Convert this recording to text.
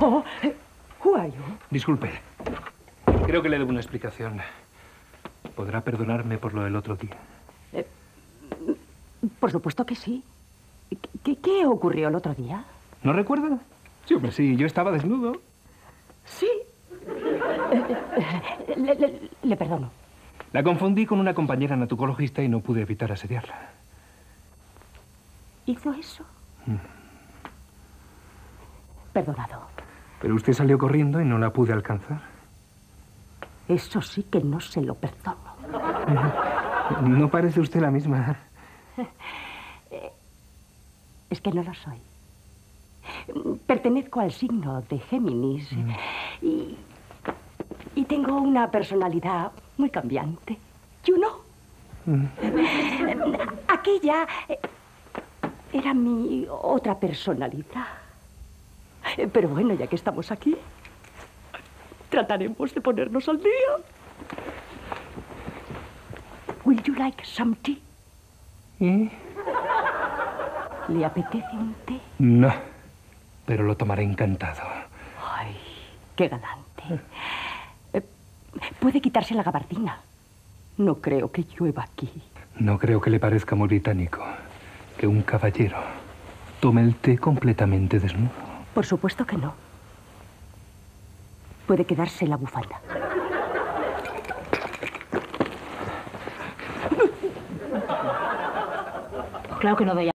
Oh, who are you? Disculpe. Creo que le debo una explicación. ¿Podrá perdonarme por lo del otro día? Por supuesto que sí. ¿Qué ocurrió el otro día? ¿No recuerda? Sí, hombre, sí. Yo estaba desnudo. Sí. Le perdono. La confundí con una compañera natucologista y no pude evitar asediarla. ¿Hizo eso? Perdonado. Pero usted salió corriendo y no la pude alcanzar. Eso sí que no se lo perdono. No parece usted la misma. Es que no lo soy. Pertenezco al signo de Géminis y tengo una personalidad muy cambiante. You know? Aquella era mi otra personalidad. Pero bueno, ya que estamos aquí, trataremos de ponernos al día. Will you like some tea? ¿Le apetece un té? No, pero lo tomaré encantado. Ay, qué galante. Puede quitarse la gabardina. No creo que llueva aquí. No creo que le parezca muy británico que un caballero tome el té completamente desnudo. Por supuesto que no. Puede quedarse la bufanda. Claro que no doy